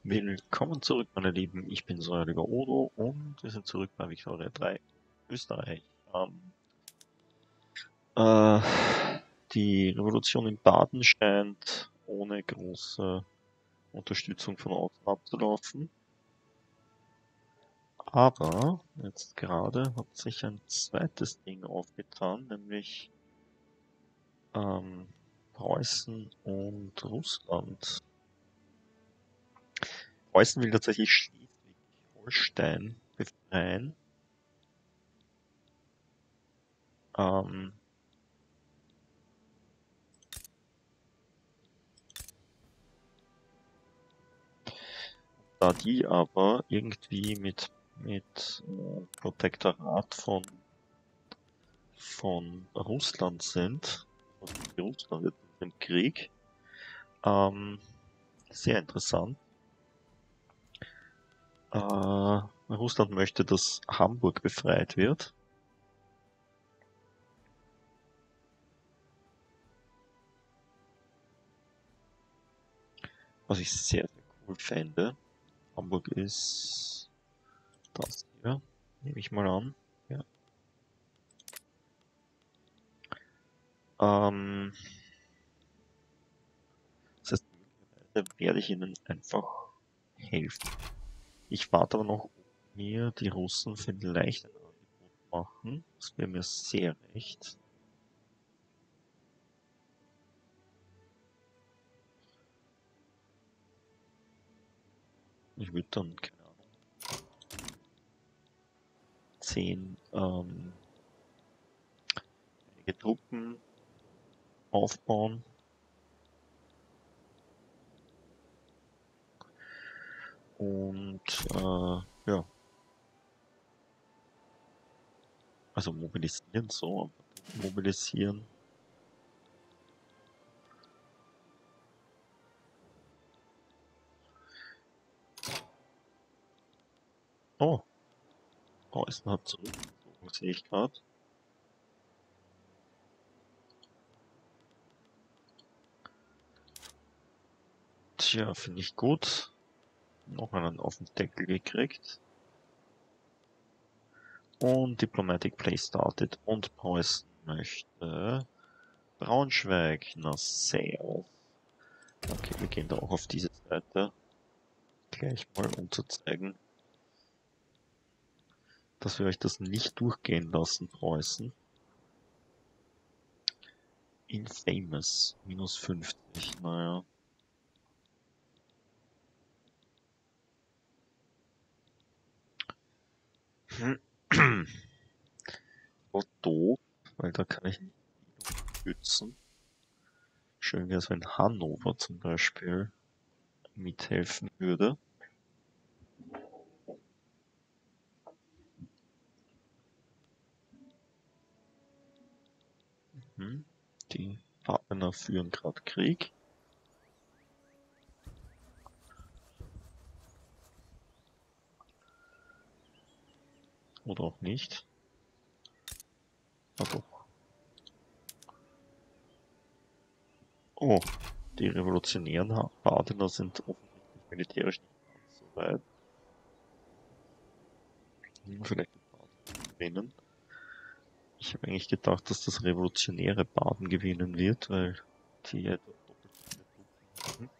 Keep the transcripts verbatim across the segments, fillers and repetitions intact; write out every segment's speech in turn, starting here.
Willkommen zurück, meine Lieben. Ich bin euer lieber Odo und wir sind zurück bei Victoria drei Österreich. Ähm, äh, die Revolution in Baden scheint ohne große Unterstützung von außen abzulaufen. Aber jetzt gerade hat sich ein zweites Ding aufgetan, nämlich ähm, Preußen und Russland. Preußen will tatsächlich Schleswig-Holstein befreien. Ähm, Da die aber irgendwie mit, mit äh, Protektorat von, von Russland sind, also Russland ist im Krieg, ähm, sehr interessant. Äh, Russland möchte, dass Hamburg befreit wird. Was ich sehr, sehr cool fände. Hamburg ist das hier, nehme ich mal an. Ja. Ähm, das heißt, möglicherweise werde ich ihnen einfach helfen. Ich warte aber noch, ob mir die Russen vielleicht ein Angebot machen. Das wäre mir sehr recht. Ich würde dann, keine Ahnung, zehn ähm, einige Truppen aufbauen. Und äh, ja, also mobilisieren, so, mobilisieren. Oh, Preußen hat zurückgezogen, sehe ich gerade. Tja, finde ich gut. Noch einen auf den Deckel gekriegt. Und Diplomatic Play started. Und Preußen möchte Braunschweig, na sehr. Okay, wir gehen da auch auf diese Seite. Gleich mal, um zu zeigen, dass wir euch das nicht durchgehen lassen, Preußen. Infamous, minus fünfzig, naja. Oh, doof, weil da kann ich nicht schützen. Schön wäre es, wenn Hannover zum Beispiel mithelfen würde. Hm. Die Partner führen gerade Krieg. Oder auch nicht. Ah, doch. Oh, die revolutionären Partner sind offensichtlich militärisch nicht ganz so weit. Hm, vielleicht gewinnen. Ich habe eigentlich gedacht, dass das revolutionäre Baden gewinnen wird, weil die etwa doppelt so viele Truppen haben.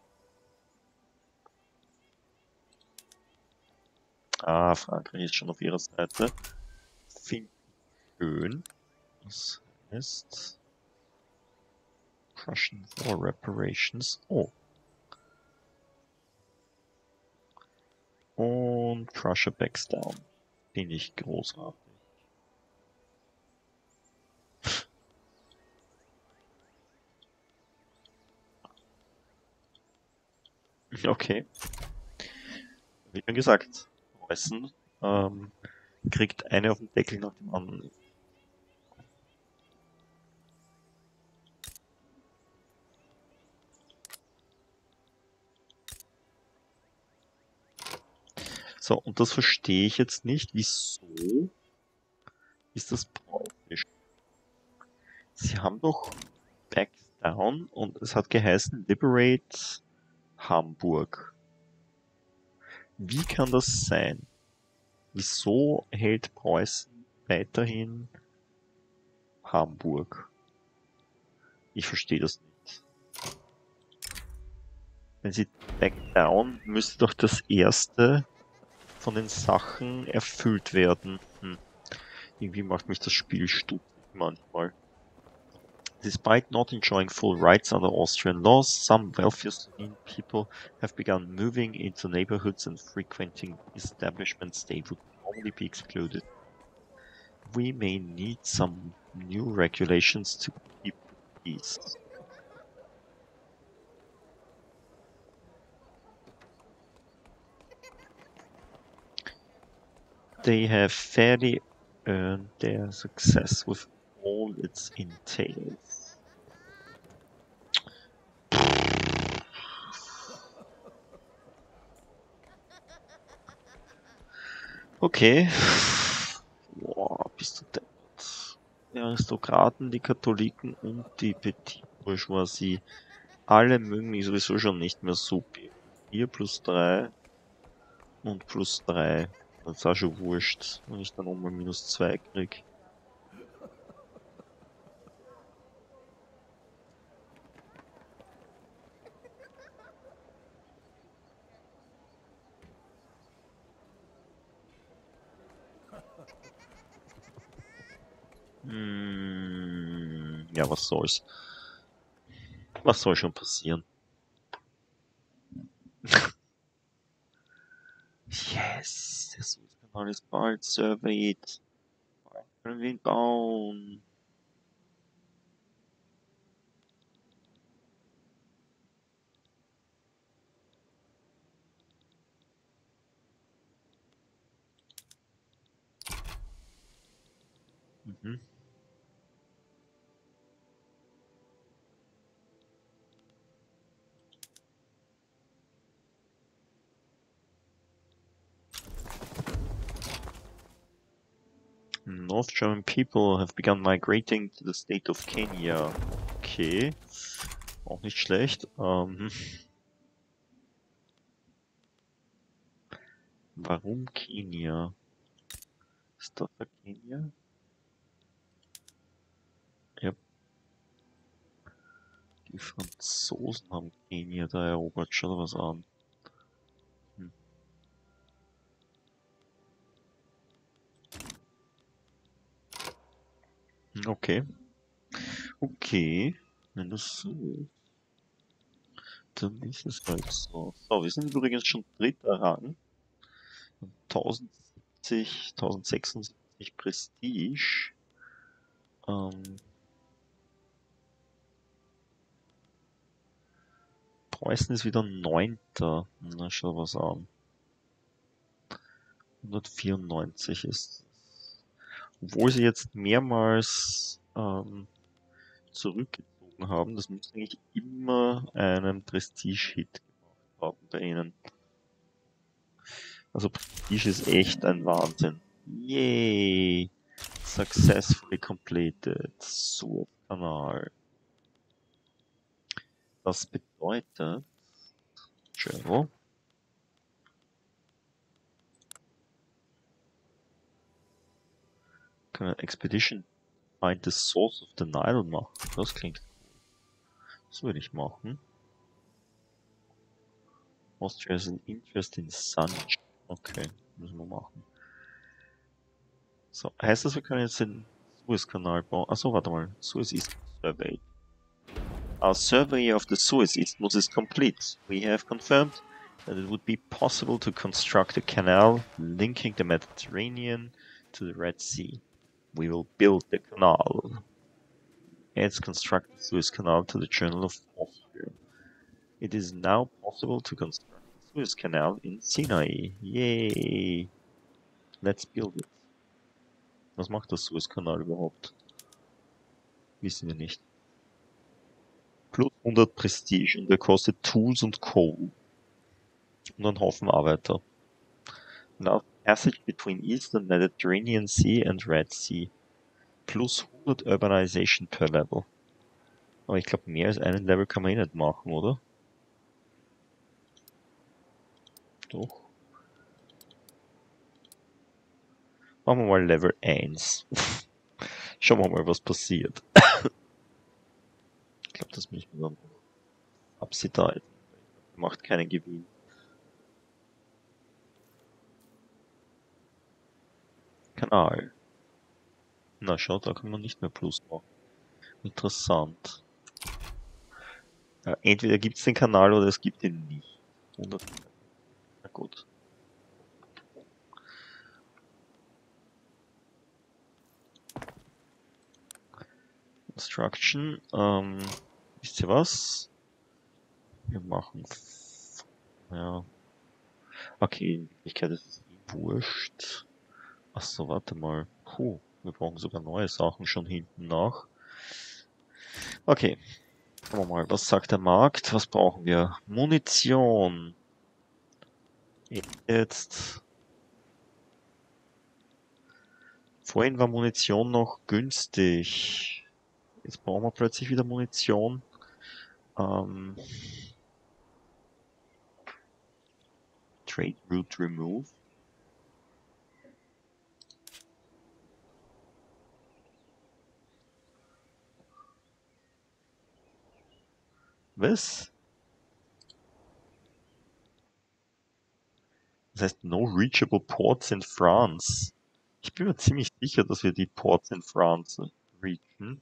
Ah, Frankreich ist schon auf ihrer Seite. Finde ich schön. Das heißt Prussian War Reparations. Oh. Und Prussia backs down. Finde ich großartig. Okay. Wie schon gesagt, Preußen ähm, kriegt eine auf den Deckel nach dem anderen. So, und das verstehe ich jetzt nicht. Wieso ist das praktisch? Sie haben doch Back Down und es hat geheißen Liberate Hamburg. Wie kann das sein? Wieso hält Preußen weiterhin Hamburg? Ich verstehe das nicht. Wenn sie back down, müsste doch das erste von den Sachen erfüllt werden. Hm. Irgendwie macht mich das Spiel stutzig manchmal. Despite not enjoying full rights under Austrian laws, some wealthier Slovene people have begun moving into neighborhoods and frequenting establishments they would normally be excluded. We may need some new regulations to keep the peace. They have fairly earned their success with all its entails. Okay. Boah, bist du deppert. Die Aristokraten, die Katholiken und die Petit Bourgeoisie. Alle mögen mich sowieso schon nicht mehr so. vier plus drei und plus drei. Das ist auch schon wurscht, wenn ich dann nochmal minus zwei krieg. Hm, ja, was soll's. Was soll schon passieren? Yes, der Suezkanal ist bald surveyed. Bald können wir ihn bauen. Mhm. North German people have begun migrating to the state of Kenya. Okay. Auch nicht schlecht. Ähm, warum Kenia? Ist das für Kenia? Ja. Die Franzosen haben Kenia da erobert. Schau dir was an. Hm. Okay. Okay. Wenn das so ist, dann ist es halt so. So, wir sind übrigens schon dritter Rang. tausendsiebzig, tausendsechsundsiebzig Prestige. Ähm, Preußen ist wieder neunter. Na, schau was an. hundertvierundneunzig ist. Obwohl sie jetzt mehrmals ähm, zurückgezogen haben, das muss eigentlich immer einen Prestige-Hit gemacht haben bei ihnen. Also Prestige ist echt ein Wahnsinn. Yay! Successfully completed. Suezkanal. Das bedeutet, Travel. Können wir Expedition Find the Source of the Nile machen. Das klingt cool. Das würde ich machen. Austria has an interest in Sanj. Okay, müssen wir machen. So, heißt das, wir können jetzt den Suezkanal bauen? Achso, warte mal. Suez East Survey. Our survey of the Suez Isthmus is complete. We have confirmed that it would be possible to construct a canal linking the Mediterranean to the Red Sea. We will build the canal. Adds construct the Suez Canal to the Journal of Austria. It is now possible to construct the Suez Canal in Sinai. Yay! Let's build it. Was macht das Suezkanal überhaupt? Wissen wir nicht. Plus hundert Prestige und der kostet Tools und Coal. Und einen Haufen Arbeiter. Now passage between Eastern Mediterranean Sea and Red Sea. Plus hundert Urbanization per Level. Aber ich glaube, mehr als einen Level kann man eh nicht machen, oder? Doch. Machen wir mal Level eins. Schauen wir mal, was passiert. Ich glaube, das müssen wir dann absehen. Macht keinen Gewinn. Kanal. Na schau, da kann man nicht mehr Plus machen. Interessant. Ja, entweder gibt es den Kanal oder es gibt ihn nicht. hundert. Na gut. Instruction. Ähm, wisst ihr was? Wir machen... Ja. Okay, in Wirklichkeit ist es eh wurscht. Achso, warte mal. Puh, wir brauchen sogar neue Sachen schon hinten nach. Okay, schauen wir mal, was sagt der Markt? Was brauchen wir? Munition. Jetzt. Vorhin war Munition noch günstig. Jetzt brauchen wir plötzlich wieder Munition. Ähm, Trade Route Remove. Was? Das heißt No Reachable Ports in France. Ich bin mir ziemlich sicher, dass wir die Ports in France reachen.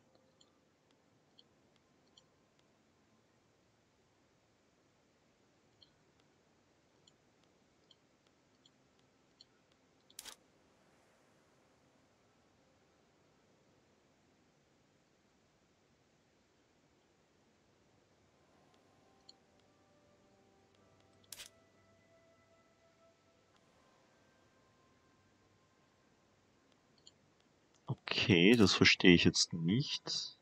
Okay, das verstehe ich jetzt nicht.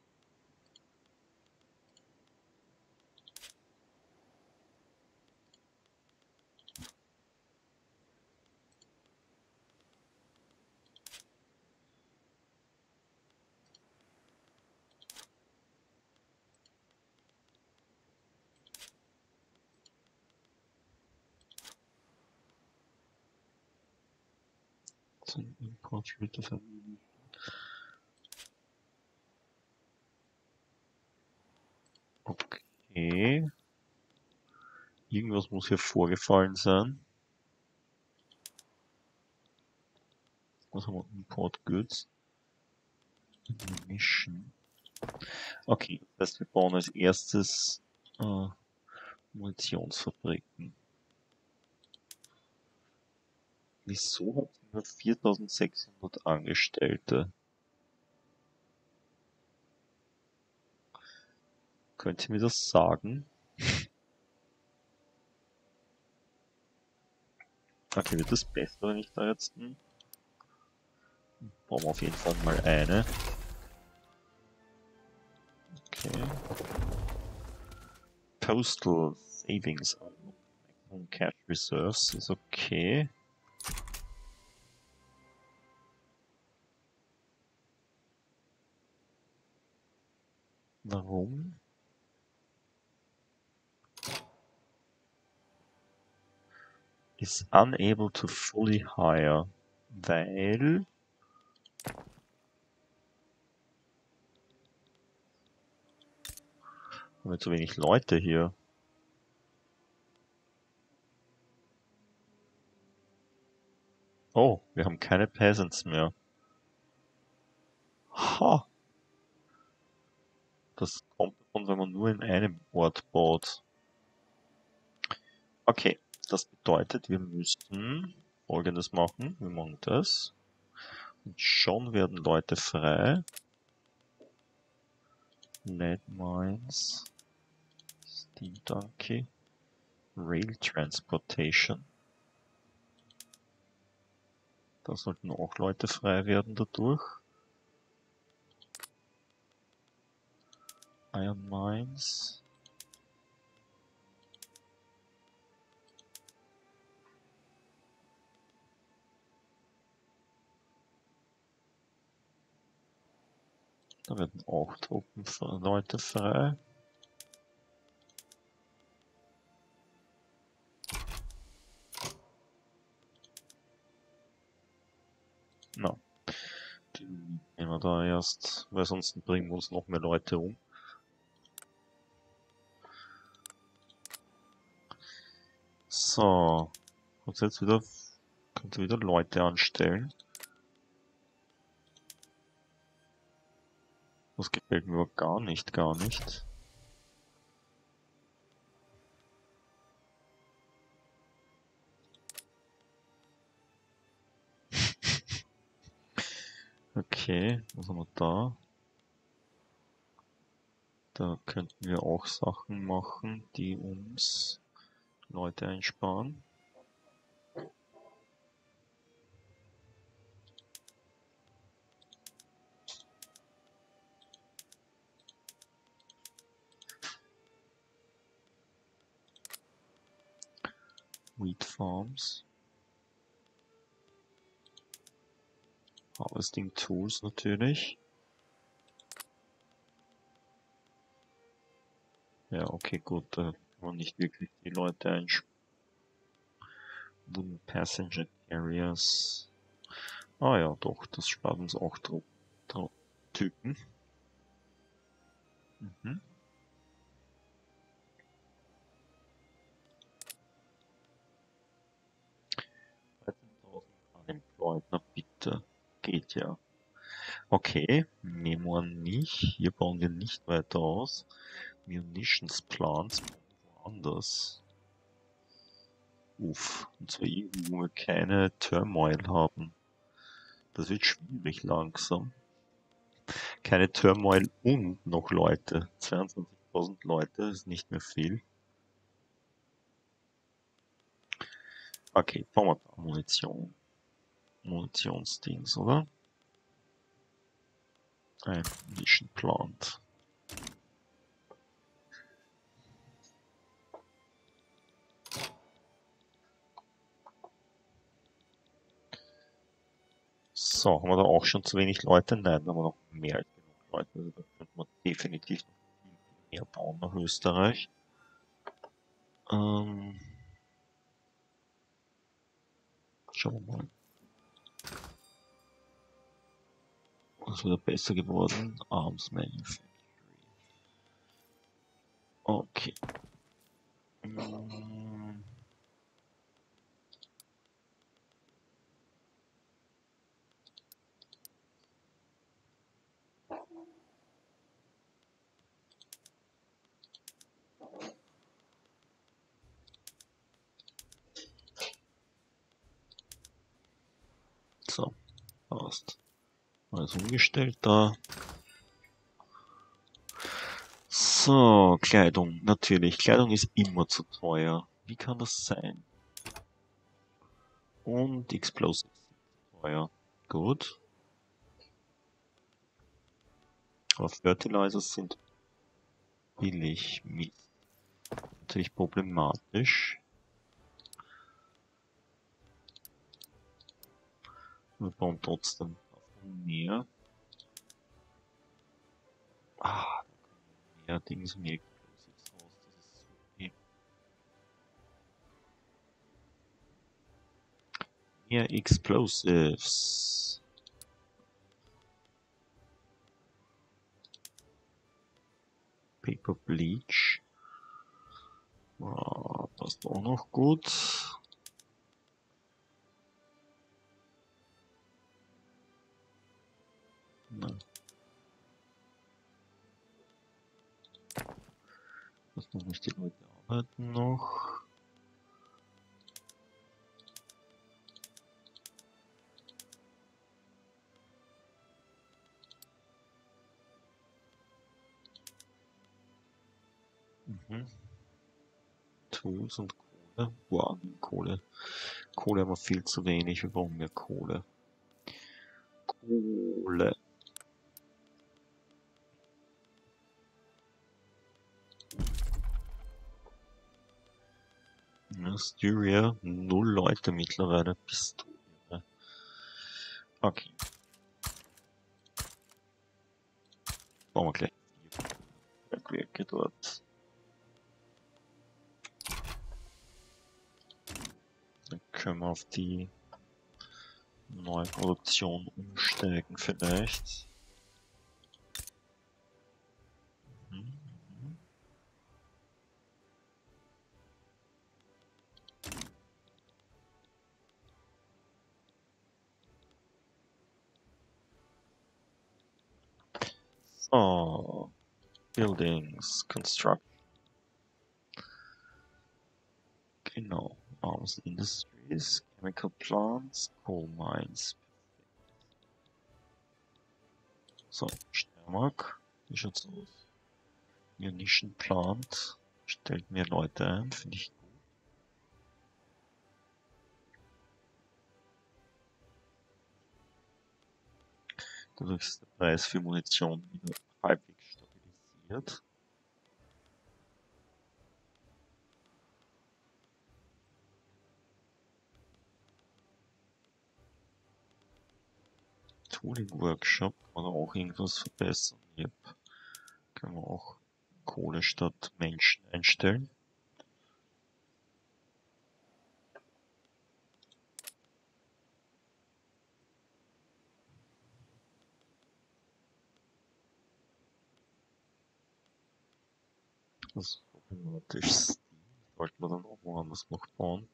So ein Import-Schritte verwenden. Okay. Irgendwas muss hier vorgefallen sein. Was haben wir? Import Goods. Ammunition. Okay, das heißt, wir bauen als erstes äh, Munitionsfabriken. Wieso habt ihr nur viertausendsechshundert Angestellte? Könnt ihr mir das sagen? Okay, wird das besser, wenn ich da jetzt... Hm? Brauchen wir auf jeden Fall mal eine. Okay. Postal Savings und Cash Reserves ist okay. Warum? Is unable to fully hire. Weil... Haben wir zu wenig Leute hier. Oh, wir haben keine Peasants mehr. Ha! Das kommt davon, wenn man nur in einem Ort baut. Okay, das bedeutet, wir müssen Folgendes machen. Wir machen das. Und schon werden Leute frei. Landmines. Steam Donkey. Rail Transportation. Da sollten auch Leute frei werden dadurch. Iron Mines. Da werden auch Truppen Leute frei. Na, die nehmen wir da erst, weil sonst bringen wir uns noch mehr Leute um. So, und jetzt wieder, könnt ihr wieder Leute anstellen. Das gefällt mir aber gar nicht, gar nicht. Okay, was haben wir da? Da könnten wir auch Sachen machen, die uns Leute einsparen. Wheat Farms. Harvesting Tools natürlich. Ja, okay, gut, da kann man nicht wirklich die Leute einsparen. Wooden Passenger Carriers. Ah ja, doch, das spart uns auch Tro Tro Typen. Mhm. dreizehntausend unemployed, na bitte. Geht ja. Okay, Memo nicht. Hier bauen wir nicht weiter aus. Munitions Plants woanders. Uff, und zwar irgendwo, wo wir keine Turmoil haben. Das wird schwierig langsam. Keine Turmoil und noch Leute. zweiundzwanzigtausend Leute ist nicht mehr viel. Okay, bauen wir da Munition. Munitionsdings, oder? Ein Munition Plant. So, haben wir da auch schon zu wenig Leute? Nein, da haben wir noch mehr als genug Leute. Also da könnte man definitiv noch viel mehr bauen nach Österreich. Ähm, schauen wir mal. Was ist wieder besser geworden? Arms Manufacturing. Okay. Mm. So, passt. Alles umgestellt da. So, Kleidung. Natürlich, Kleidung ist immer zu teuer. Wie kann das sein? Und Explosives sind zu teuer. Gut. Aber Fertilizers sind billig. Mist. Natürlich problematisch. Wir bauen trotzdem mehr. Ah, mehr Dings, mehr Explosives raus. Das ist so okay. Mehr Explosives. Paper Bleach. Ah, passt auch noch gut. Nein. Das noch nicht, die Leute arbeiten noch. Mhm. Tools und Kohle. Wow, Kohle. Kohle haben wir viel zu wenig, wir brauchen mehr Kohle. Kohle. Ja, Styria, null Leute mittlerweile. Bist du irre. Okay. Bauen wir gleich vier Bergwerke dort. Dann können wir auf die neue Produktion umsteigen vielleicht. Mhm. So, Buildings, Construction. Genau, Arms Industries, Chemical Plants, Coal Mines. So, Steiermark, wie schaut's aus? Munition Plant, stellt mehr Leute ein, finde ich gut. Dadurch ist der Preis für Munition wieder halbwegs stabilisiert. Tooling Workshop kann man auch irgendwas verbessern. Yep. Können wir auch Kohle statt Menschen einstellen. Das ist problematisch. Sollten wir dann auch woanders noch bauen.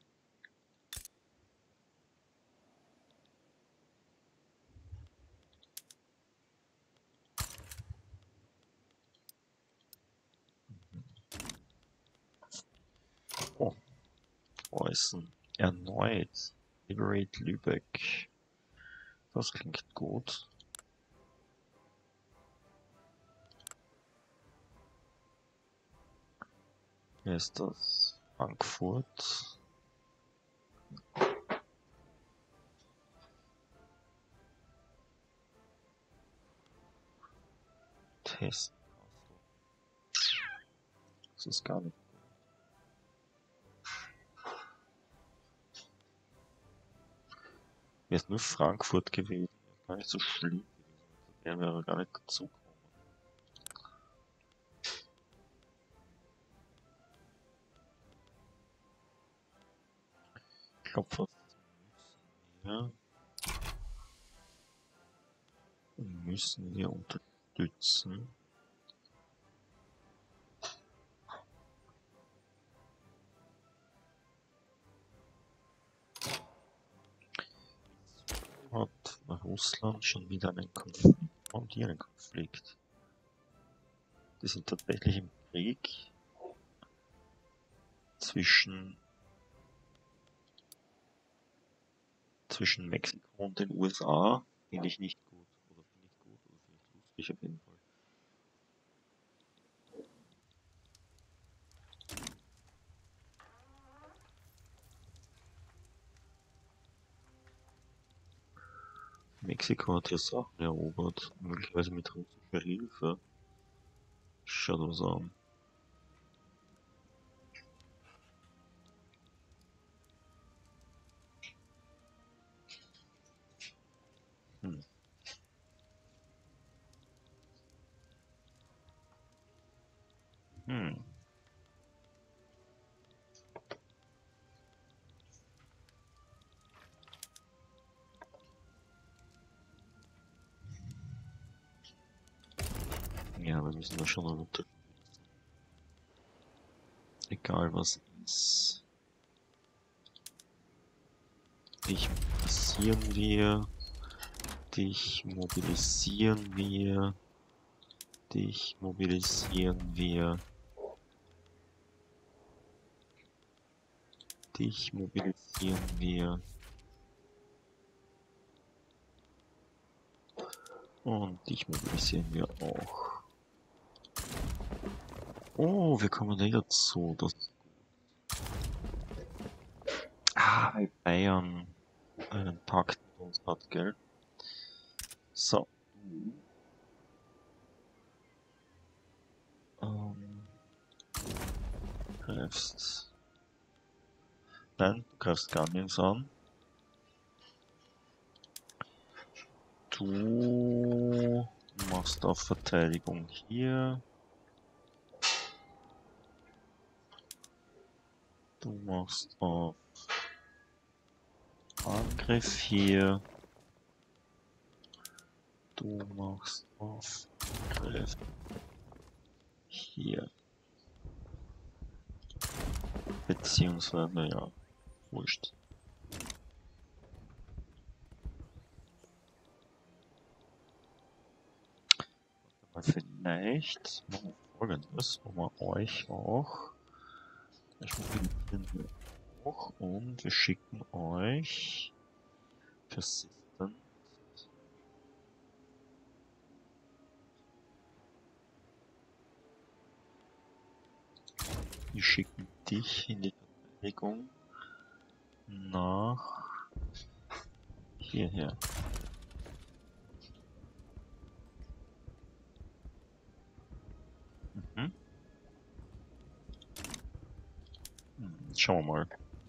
Oh, Preußen. Erneut. Liberate Lübeck. Das klingt gut. Wer ist das? Frankfurt. Hessen. Das ist gar nicht. Wäre es nur Frankfurt gewesen, wäre gar nicht so schlimm gewesen. Der wäre gar nicht dazu gekommen. Ich glaube fast, ja, müssen wir unterstützen. Hat Russland schon wieder einen Konflikt? Und hier einen Konflikt. Die sind tatsächlich im Krieg zwischen zwischen Mexiko und den U S A. Finde ich nicht gut. Oder finde ich gut, oder finde ich lustig auf jeden Fall. Mexiko hat hier Sachen erobert, möglicherweise mit russischer Hilfe. Schaut uns an. Hm. Hm. Ja, wir müssen da schon runter. Egal was ist. Dich mobilisieren wir. Dich mobilisieren wir. Dich mobilisieren wir. Dich mobilisieren wir. Und dich mobilisieren wir auch. Oh, wir kommen da dazu. Das ah, weil Bayern einen Pakt mit uns hat, gell? So. Ähm, greifst. Nein, du greifst gar nichts an. Du machst auf Verteidigung hier. Du machst auf Angriff hier. Du machst auf Griff hier. Beziehungsweise, ja, wurscht. Aber vielleicht machen wir Folgendes, wo wir euch auch. Ich mobilisieren wir auch und wir schicken euch Persistent. Wir schicken dich in die Verteidigung nach hierher. Mhm. Hm, schauen wir mal,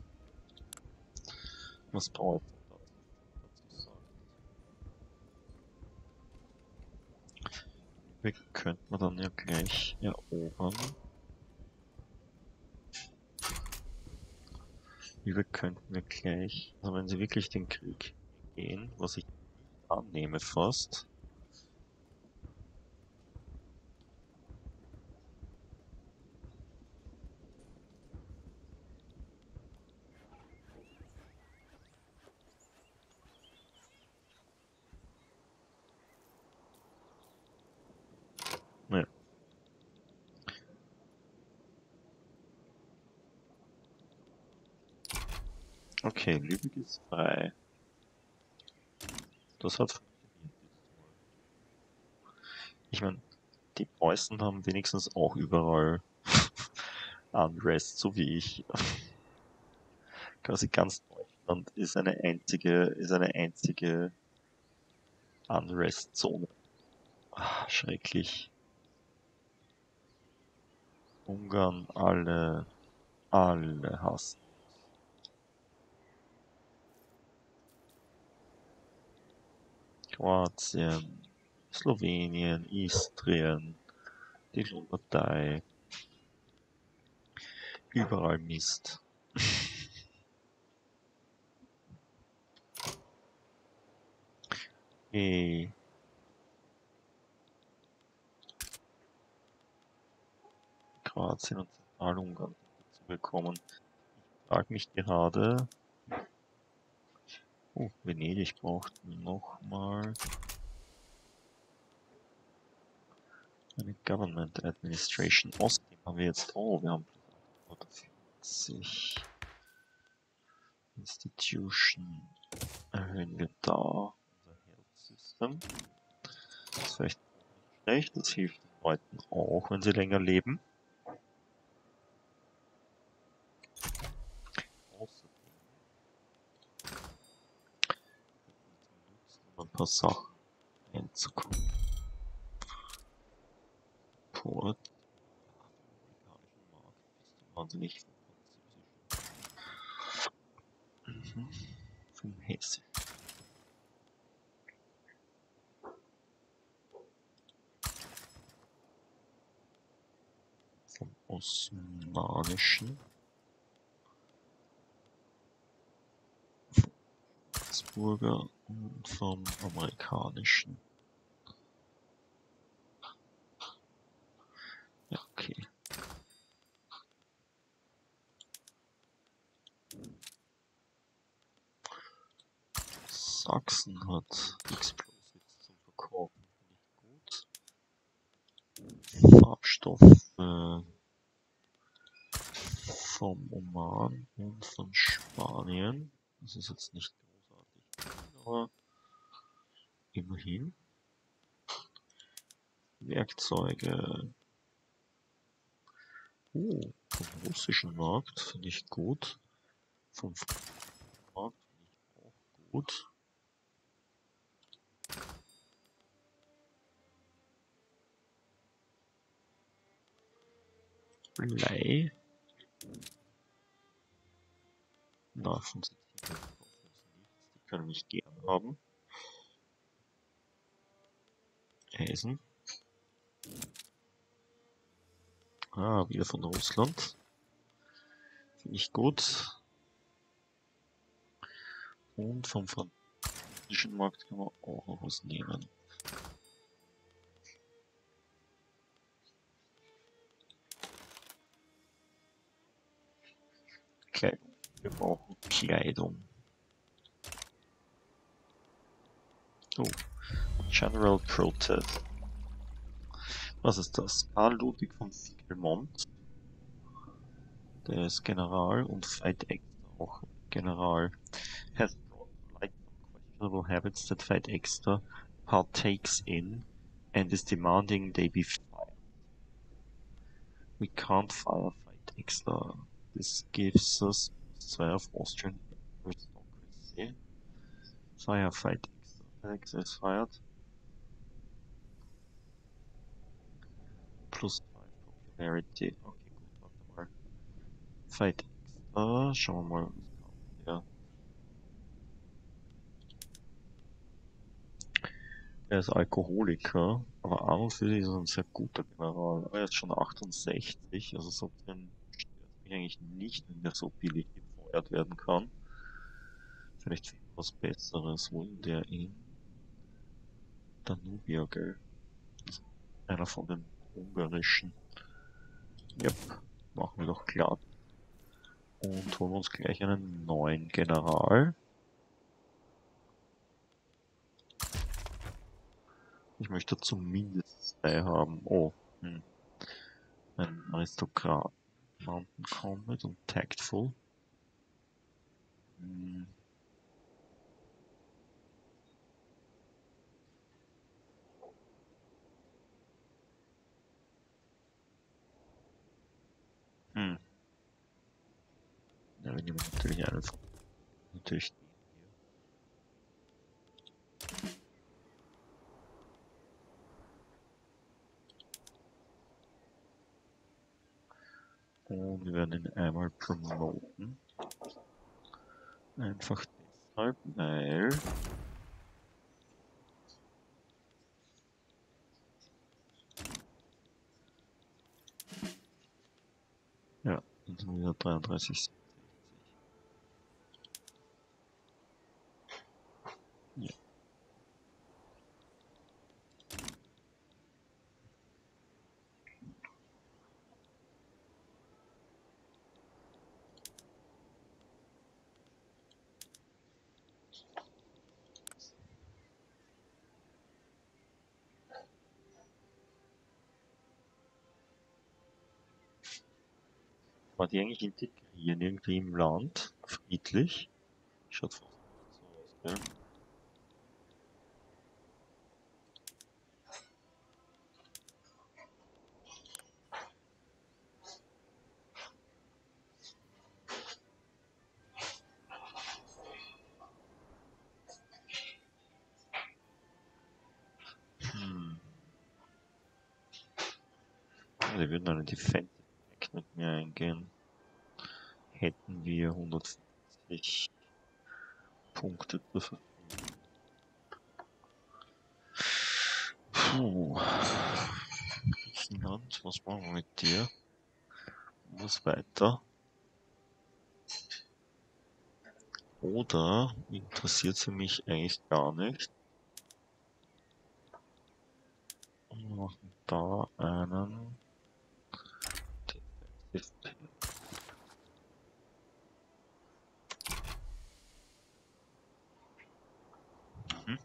was Paul dazu sagt. Wir könnten dann ja gleich erobern. Wir könnten wir gleich, also wenn sie wirklich den Krieg gehen, was ich nicht annehme fast. Ja. Okay, Lübeck ist frei. Das hat funktioniert diesmal. Ich meine, die Preußen haben wenigstens auch überall Unrest, so wie ich. Quasi ganz Deutschland ist eine einzige, ist eine einzige Unrest-Zone. Ah, schrecklich. Ungarn, alle, alle hassen. Kroatien, Slowenien, Istrien, die Slowakei. Überall Mist. Hey. Kroatien und Zentralungarn dazu bekommen. Ich frage mich gerade. Oh, Venedig braucht nochmal eine Government Administration. Außerdem haben wir jetzt, oh, wir haben vierzig Institution. Erhöhen wir da unser Health System. Das ist vielleicht nicht schlecht, das hilft den Leuten auch, wenn sie länger leben. Außerdem nutzen wir ein paar Sachen einzukommen. Port. Amerikanischen Markt bist du wahnsinnig vom Französischen. Mhm. Vom Hessisch. Vom Osmanischen. Vom Habsburger und vom Amerikanischen. Ja, okay. Sachsen hat Explosives zum Verkaufen, finde ich gut. Farbstoffe vom Oman und von Spanien. Das ist jetzt nicht großartig, aber immerhin. Werkzeuge. Oh, vom russischen Markt finde ich gut. Vom Markt finde ich auch gut. Blei. Na, von Sizilien kaufen wir uns nichts. Die können mich gern haben. Eisen. Ah, wieder von Russland. Finde ich gut. Und vom französischen Markt kann man auch noch was nehmen. Kleidung. Wir brauchen Kleidung. Oh. General Protest. Was ist das? Karl Ludwig von Fickelmont. Der ist General und Veit Exter auch General. Has brought to light some questionable habits that Veit Exter partakes in and is demanding they be fired. We can't fire Veit Exter. This gives us two of Austrian aristocracy. Fire Veit Exter. Veit Exter is fired. Plus five Popularity. Okay, gut, warte mal. Veit Exter, schauen wir mal, was kann der. Er ist Alkoholiker, aber an und für sich ist er ein sehr guter General. Er ist schon achtundsechzig, also so stört mich eigentlich nicht, wenn der so billig gefeuert werden kann. Vielleicht viel was Besseres, wo der in Danubia, gell? Einer von den ungarischen. Yep, machen wir doch klar. Und holen uns gleich einen neuen General. Ich möchte zumindest zwei haben. Oh, hm. Ein Aristokrat. Mountain Combat und Tactful. Hm. Hm. Ja, wir nehmen natürlich einen von. Natürlich den hier. Und wir werden ihn einmal promoten. Einfach deshalb, weil. Ja, dann sind wir wieder dreiunddreißig. Ja. War die eigentlich integrieren irgendwie im Land? Friedlich? Schaut fast so aus, gell? Hm. Die würden eine Defensive Pact mit mir eingehen. Hätten wir hundertfünfzig Punkte zur Verfügung. Puh. Griechenland, was machen wir mit dir? Was weiter? Oder interessiert sie mich eigentlich gar nicht? Und wir machen da einen Defensive Pact. Mhm.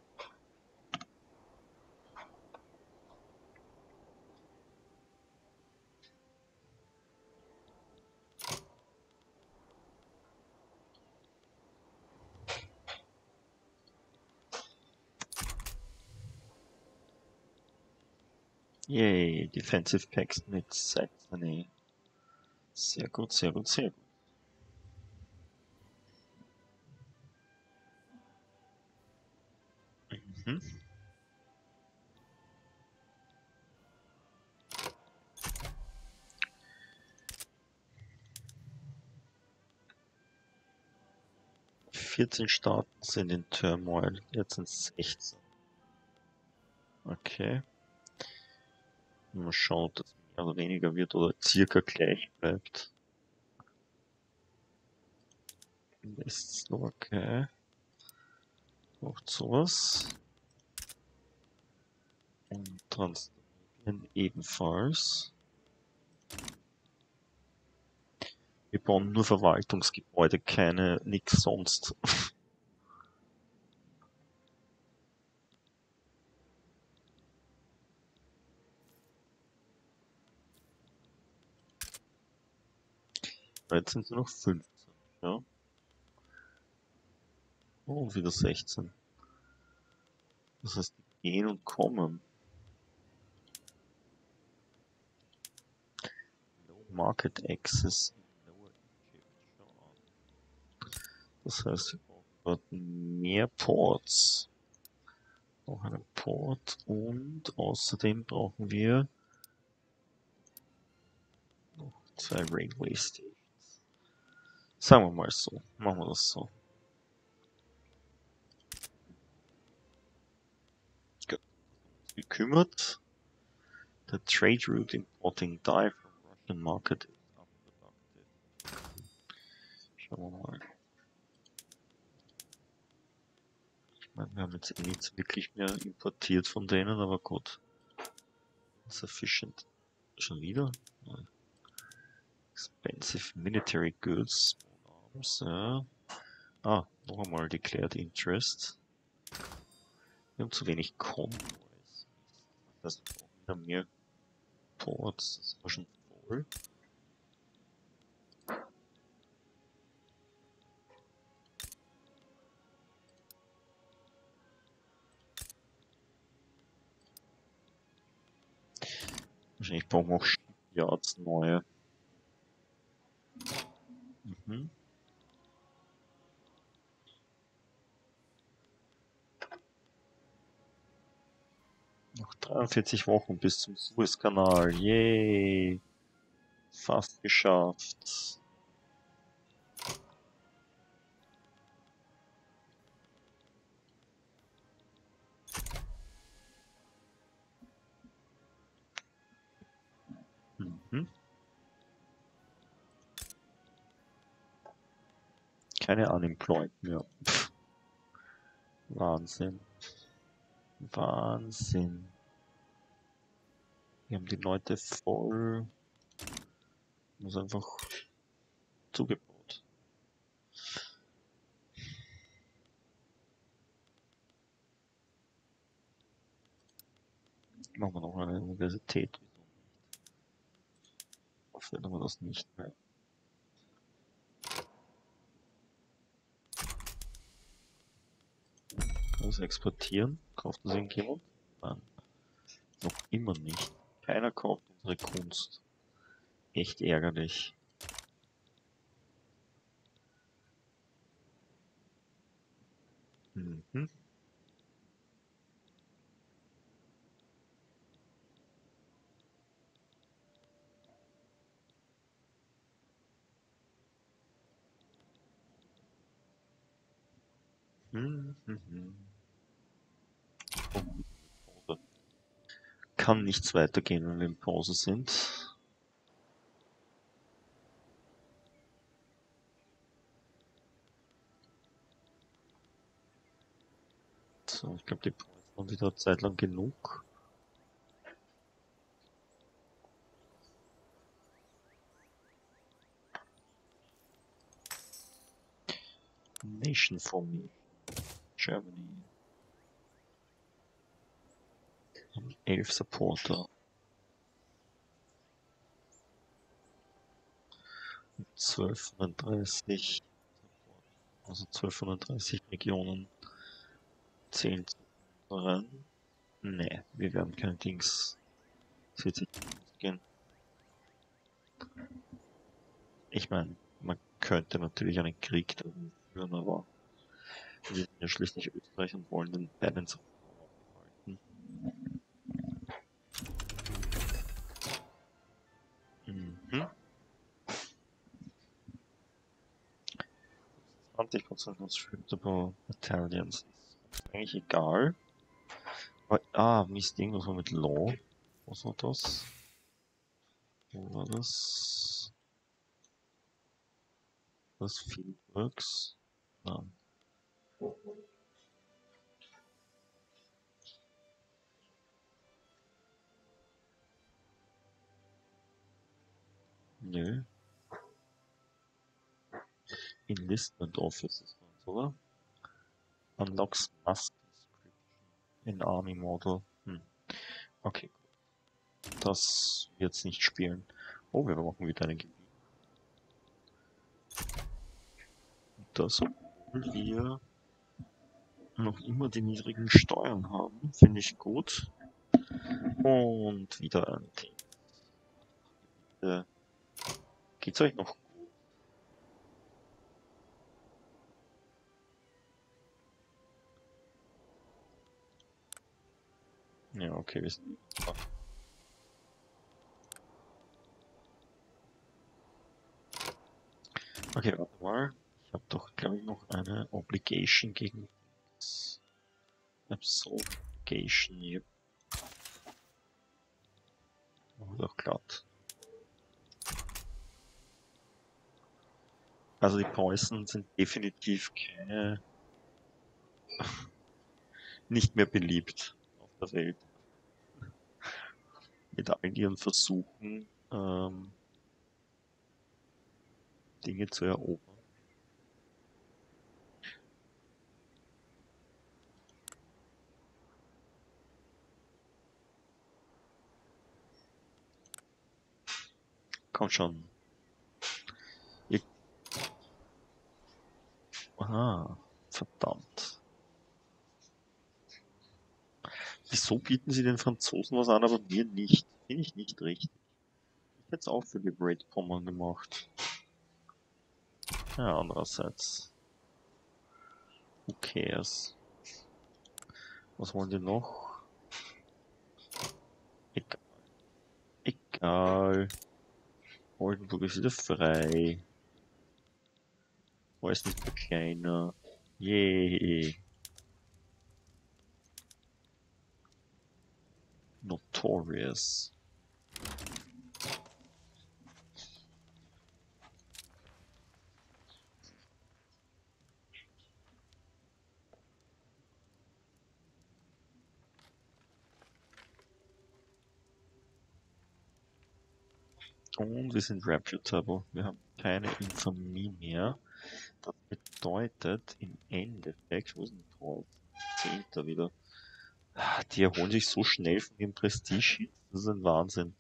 Yay, Defensive Pacts mit Saxony. Sehr gut, sehr gut, sehr gut. Mhm. vierzehn Staaten sind in Turmoil, jetzt sind es sechzehn. Okay. Mal schauen, ob das mehr oder weniger wird oder circa gleich bleibt. Westslowakei. Macht sowas. Und Transdanubien ebenfalls. Wir bauen nur Verwaltungsgebäude, keine, nix sonst. Jetzt sind es noch fünfzehn, ja. Oh, und wieder sechzehn. Das heißt, die gehen und kommen. No Market Access in Lower Egypt. Das heißt, wir brauchen dort mehr Ports. Wir brauchen einen Port und außerdem brauchen wir noch zwei Railway Stations. Sagen wir mal so. Machen wir das so. Gut. Gekümmert. The trade route importing dye from Russian market is unproductive. Schauen wir mal. Ich meine, wir haben jetzt eh nichts wirklich mehr importiert von denen, aber gut. Sufficient. Schon wieder? Nein. Expensive military goods. Arms, ja. Ah, noch einmal declared interest. Wir haben zu wenig Convoys. Das heißt, wir brauchen wieder mehr Ports. Das war schon voll. Wahrscheinlich brauchen wir auch Shipyards neue. Mhm. Noch dreiundvierzig Wochen bis zum Suezkanal. Yay! Fast geschafft. Mhm. Keine Unemployed mehr. Pff. Wahnsinn. Wahnsinn. Wir haben die Leute voll. Muss einfach zugebaut. Machen wir noch eine Universität. Hoffentlich haben wir das nicht mehr. Muss exportieren. Kauft das irgendjemand? Nein. Noch immer nicht. Keiner kauft unsere Kunst. Echt ärgerlich. Mhm. Mhm. Mhm. Oh, kann nichts weitergehen, wenn wir in Pause sind. So, ich glaube, die Pause waren wieder eine Zeit lang genug. Nation Formation. Germany. Haben elf Supporter. zwölfhundertdreißig. Also zwölfhundertdreißig Regionen zählen zu unseren. Nee, wir werden kein Dings. Das wird sich nicht ausgehen. Ich meine, man könnte natürlich einen Krieg darum führen, aber wir sind ja schließlich Österreich und wollen den Balance of Power behalten. Mhm. zwanzig Prozent Conscriptable Battalions ist eigentlich egal. Aber, ah, Mist, irgendwas war mit Law. Was war das? Wo war das? Das Fieldworks? Nein. Nö. Enlistment Officers, oder? Unlocks Mask Description in Army Model. Hm. Okay, gut. Das wird's nicht spielen. Oh, wir brauchen wieder ein Gebiet. Das, obwohl wir noch immer die niedrigen Steuern haben, finde ich gut. Und wieder ein Team. Äh, geht's euch noch gut? Ja, okay, wir sind. Okay, warte mal. Ich habe doch, glaube ich, noch eine Obligation gegen das Absolve Obligation hier. Oh, doch glatt. Also die Preußen sind definitiv keine nicht mehr beliebt auf der Welt. Mit all ihren Versuchen, ähm, Dinge zu erobern. Komm schon. Ihr... Aha, verdammt. Wieso bieten sie den Franzosen was an, aber mir nicht? Finde ich nicht richtig. Ich hätte es auch für die Great Pommern gemacht. Ja, andererseits. Who cares? Was wollen die noch? Egal. Egal. Oldenburg ist wieder frei. War ist nicht mehr kleiner. Yay. Notorious. Und wir sind reputable. Wir haben keine Infamie mehr. Das bedeutet im Endeffekt, wo ist denn Paul? Zehnter wieder. Die erholen sich so schnell von ihrem Prestige. Das ist ein Wahnsinn.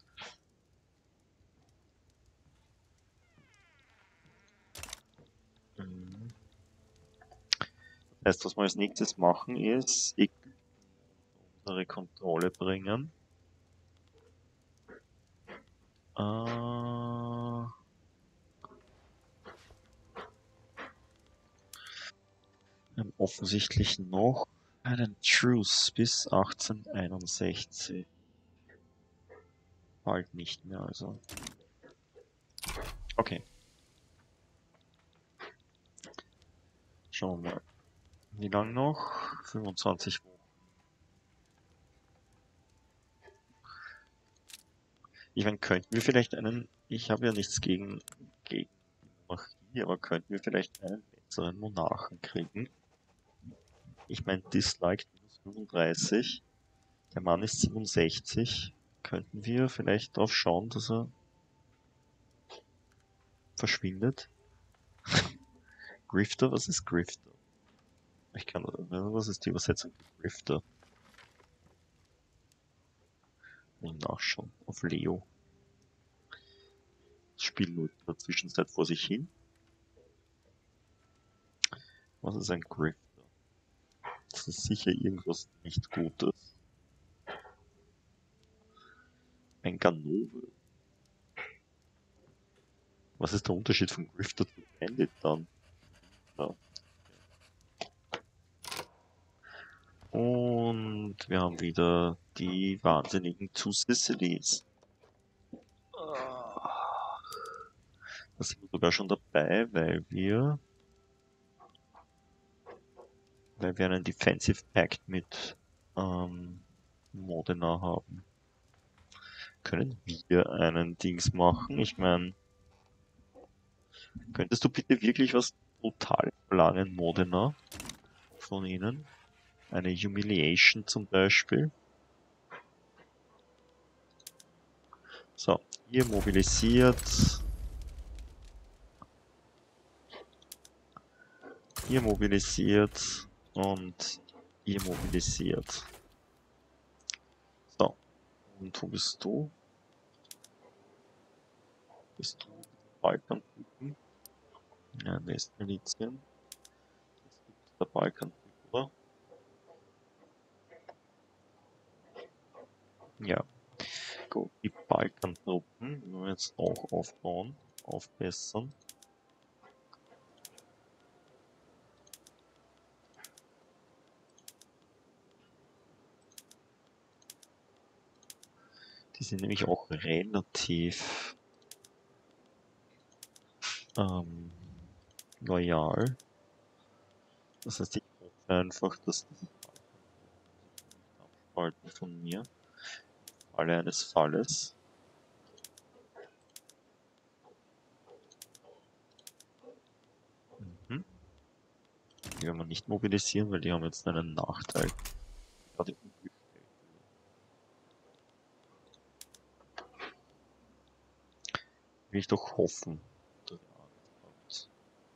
Mhm. Das heißt, was wir als nächstes machen, ist Ägypten unter unsere Kontrolle bringen. Äh, offensichtlich noch einen Truce bis achtzehnhunderteinundsechzig. Bald nicht mehr, also. Okay. Schauen wir mal. Wie lang noch? fünfundzwanzig Wochen. Ich meine, könnten wir vielleicht einen, ich habe ja nichts gegen, gegen Monarchie, aber könnten wir vielleicht einen besseren Monarchen kriegen? Ich meine, Disliked minus fünfunddreißig, der Mann ist siebenundsechzig. Könnten wir vielleicht darauf schauen, dass er verschwindet? Grifter, was ist Grifter? Ich kann, was ist die Übersetzung für Grifter? Und nachschauen, auf Leo. Das Spiel nur in der Zwischenzeit vor sich hin. Was ist ein Grifter? Das ist sicher irgendwas nicht Gutes. Ein Ganove. Was ist der Unterschied von Grifter zu Bandit dann? Ja. Und wir haben wieder die wahnsinnigen Two Sicilies. Da sind wir sogar schon dabei, weil wir weil wir einen Defensive Pact mit ähm, Modena haben. Können wir einen Dings machen? Ich meine, könntest du bitte wirklich was brutal verlangen, Modena, von ihnen? Eine Humiliation zum Beispiel. So, ihr mobilisiert. Ihr mobilisiert und ihr mobilisiert. So, und wo bist du? Bist du Balkan-Typen? Ja, Westmilizien. Das ist der Balkan-Typ, oder? Ja. Gut, die Balkan-Truppen müssen wir jetzt auch aufbauen, aufbessern. Die sind nämlich auch relativ ähm, loyal. Das heißt, ich hoffe einfach, dass die abspalten von mir. Im Falle eines Falles. Mhm. Die werden wir nicht mobilisieren, weil die haben jetzt einen Nachteil. Gerade umgestellt. Will ich doch hoffen. dass ihr Angst habt.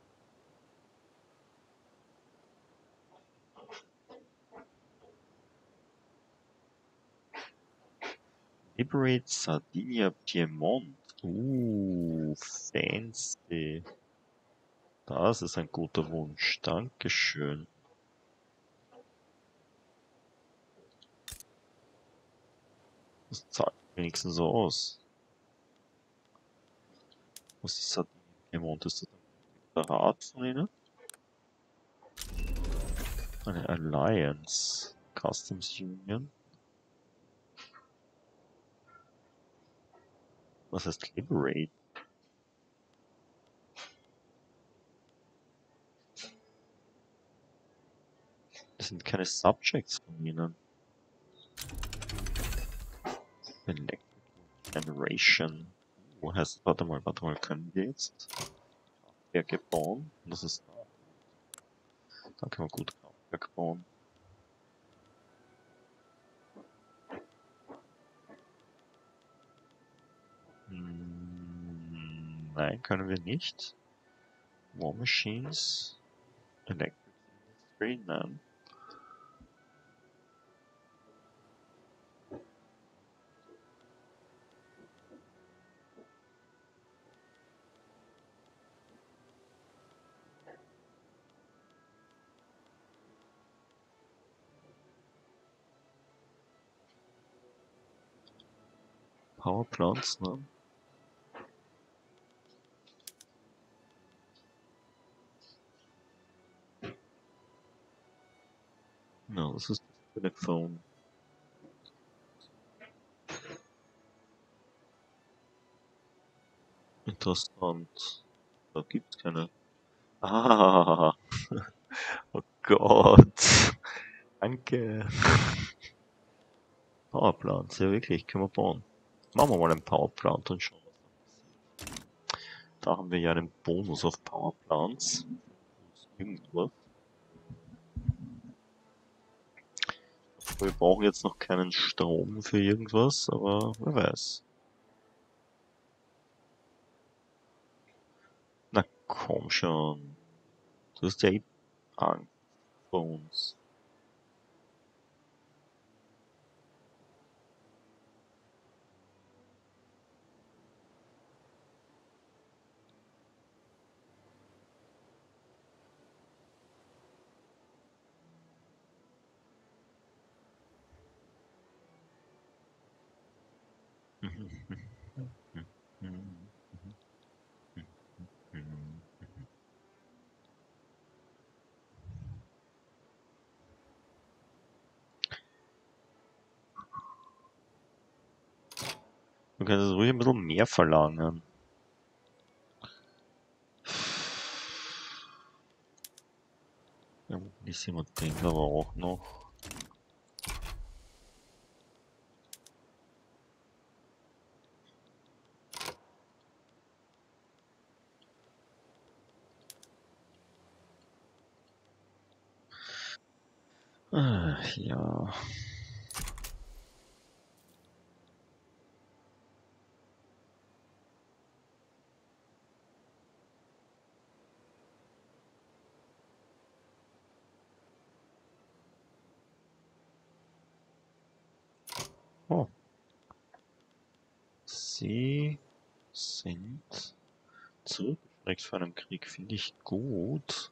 Liberate Sardinia Piemont. Uh, fancy. Das ist ein guter Wunsch. Dankeschön. Das zahlt wenigstens so aus. Was ist Sardinien Piemont? Ist das ein Rat von ihnen? Eine Alliance. Customs Union. Was heißt Liberate? Das sind keine Subjects von ihnen. Electrical Generation. Wo heißt, warte mal, warte mal, können wir jetzt Kraftwerke bauen? Das ist da. Da können wir gut Kraftwerk bauen. Hm, nein, können wir nicht. War Machines. Electric Industry, nein. Power Plants, ne? Ja, das ist das Telefon. Interessant. Da gibt's keine. Ah, oh Gott. Danke. Powerplants, ja wirklich, können wir bauen. Machen wir mal einen Powerplant und schauen, was da passiert. Da haben wir ja einen Bonus auf Powerplants. Irgendwas. Wir brauchen jetzt noch keinen Strom für irgendwas, aber wer weiß. Na komm schon. Du hast ja eh Angst vor uns. Du kannst ruhig ein bisschen mehr verlangen. Ja, die sehen wir den aber auch noch. Ah, ja. Oh. Sie sind zurückgeschreckt vor einem Krieg. Finde ich gut.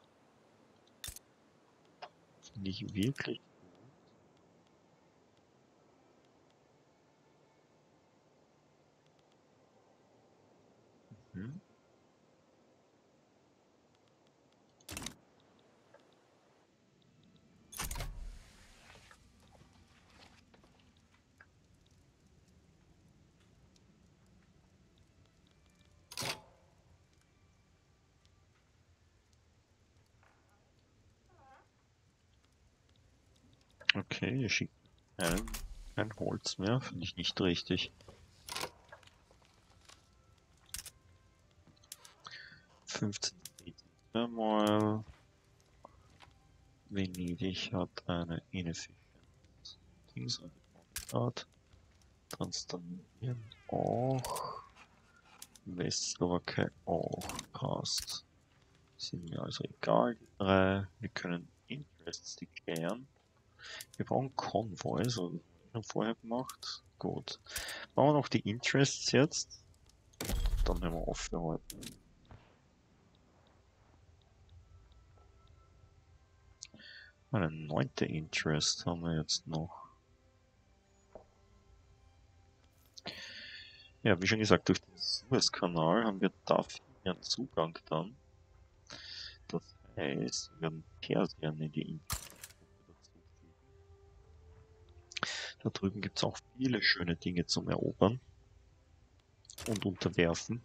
Finde ich wirklich gut. Hm? Okay, ihr schickt kein, kein Holz mehr. Finde ich nicht richtig. fünfzehn mal. Venedig hat eine inefficient Dings Art. Transdanubien auch. Westslowakei auch. Passt. Sind mir also egal, die drei. Wir können Interests deklären. Wir brauchen Konvois, also schon vorher gemacht. Gut. Machen wir noch die Interests jetzt. Dann haben wir offen heute. Eine neunte Interest haben wir jetzt noch. Ja, wie schon gesagt, durch den Suezkanal haben wir dafür mehr Zugang dann. Das heißt, wir werden Persien in die Interest-Gruppe dazufügen. Da drüben gibt es auch viele schöne Dinge zum Erobern und unterwerfen.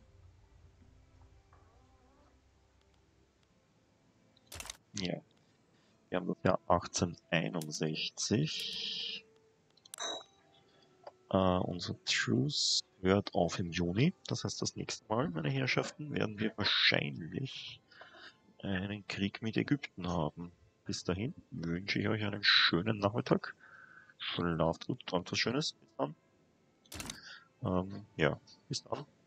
Ja, wir haben das Jahr achtzehnhunderteinundsechzig. Uh, unser Truce hört auf im Juni. Das heißt, das nächste Mal, meine Herrschaften, werden wir wahrscheinlich einen Krieg mit Ägypten haben. Bis dahin wünsche ich euch einen schönen Nachmittag. Schlaft gut, träumt was Schönes. Bis dann. Ähm, ja, bis dann.